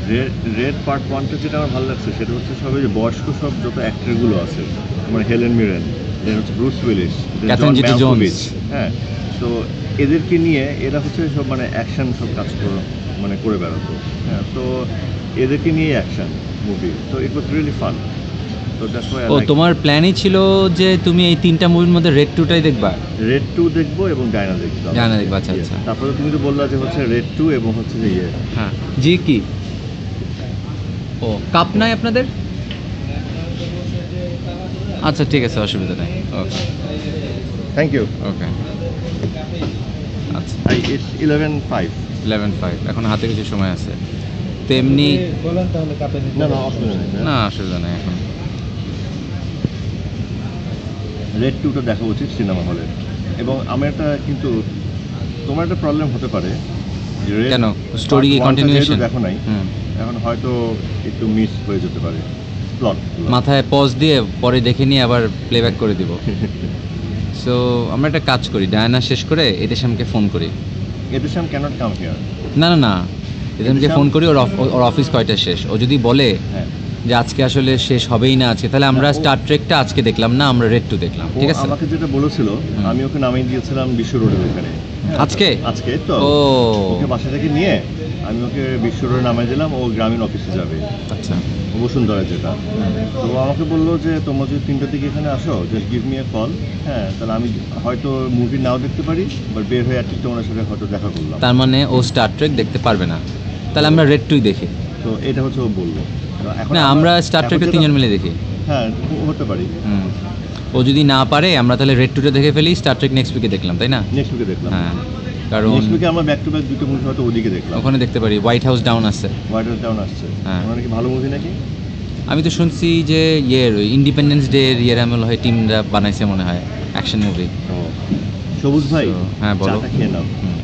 Red part 1টা যেটা আমার ভালো লাগছে সেটা হচ্ছে সবাই যে বয়স্ক সব যত অ্যাক্টরগুলো আছে, মানে হেলেন মিরেন, দেন হচ্ছে ব্রুস উইলিস, ক্যাথরিন জিটা-জোন্স, হ্যাঁ, তো এদেরকে নিয়ে এরা হচ্ছে সব মানে অ্যাকশন সব কাজ মানে করে বেড়াতো, হ্যাঁ, তো এদেরকে নিয়ে অ্যাকশন মুভি, তো ইট ওয়াজ রিয়েলি ফান। তো দ্যাটস ওয়াই ও তোমার প্ল্যানই ছিল যে তুমি এই 3টা মুভির মধ্যে রেড 2টাই দেখবা? রেড 2 দেখবো এবং ডায়না দেখবো। ডায়না দেখবা, আচ্ছা আচ্ছা। তারপরে তুমি তো বললা যে হচ্ছে রেড 2 এবং হচ্ছে যে হ্যাঁ জি, কি ও কাপ নাই আপনাদের? আচ্ছা ঠিক আছে, অসুবিধা নেই, ওকে থ্যাংক ইউ। ওকে আচ্ছা, ইটস 11:05। 11:05, এখন হাতে কিছু সময় আছে। তো এমনি না না অসুবিধা নেই, না, অসুবিধা নেই। এখন রেড 2টা দেখা উচিত সিনেমা হলে। এবং আমার একটা কিন্তু তোমার একটা প্রবলেম হতে পারে, কেন? স্টোরি কন্টিনিউয়েশন দেখো নাই, এখন হয়তো একটু মিস হয়ে যেতে পারে প্লট, মাথায় পজ দিয়ে পরে দেখে নিয়ে আবার প্লেব্যাক করে দিব। সো আমরা একটা কাজ করি, ডায়ানা শেষ করে এদেশামকে ফোন করি। এদেশাম ক্যানট কাম হিয়ার। না না না, এদেশামকে ফোন করি, ওর অফিস কয়টায় শেষ। ও যদি বলে যে আজকে আসলে শেষ হবেই না আজকে, তাহলে আমরা স্টার ট্রেকটা আজকে দেখলাম না, আমরা রেড 2 দেখলাম, ঠিক আছে? আমাকে যেটা বলেছিল, আমি ওকে নামিয়ে দিয়েছিলাম বিশ্ব রোডের ওখানে। আজকে তো ওকে বাসা থেকে নিয়ে আমি ওকে বিশ্ব রোডে নামিয়ে দিলাম, ও গ্রামীণ অফিসে যাবে। আচ্ছা, বসুন্ধরা যেটা। তো আমাকে বললো যে তোমরা যদি 3টার দিকে এখানে আসো, just give me a call, হ্যাঁ, তাহলে আমি হয়তো মুভি নাও দেখতে পারি, বাট বের হয়ে অ্যাটলিস্ট তোমার সাথে হয়তো দেখা করলাম। তার মানে ও স্টার ট্রেক দেখতে পারবে না, তাহলে আমরা রেড 2 দেখি। তো এটা হচ্ছে ও বললো। না, আমরা স্টার ট্রেকটা 3জন মিলে দেখি। হ্যাঁ, হতে পারি। ও যদি না পারে, আমরা তাহলে রেড 2টা দেখে ফেলি, স্টার ট্রেক নেক্সট উইকে দেখলাম, তাই না? নেক্সট উইকে দেখলাম, হ্যাঁ, কারণ নেক্সট উইকে আমরা ব্যাক টু ব্যাক দুটো মুভি হয়তো ওদিকে দেখলাম। ওখানে দেখতে পারি, হোয়াইট হাউস ডাউন আছে। হোয়াইট হাউস ডাউন আসছে, হ্যাঁ, মানে কি ভালো মুভি নাকি? আমি তো শুনছি যে ইন্ডিপেন্ডেন্স ডে আমল হয় টিমরা বানাইছে মনে হয়, অ্যাকশন মুভি। সবুজ ভাই, হ্যাঁ বলো। চাটা খেয়ে নাও।